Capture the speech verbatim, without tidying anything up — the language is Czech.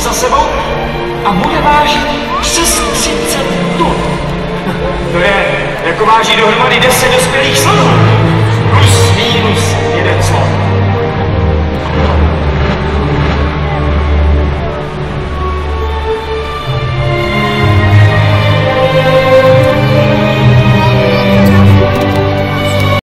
kusy za sebou a bude vážit přes třicet tun. To je, jako váží dohromady deset dospělých slonů. Plus, minus jeden slon.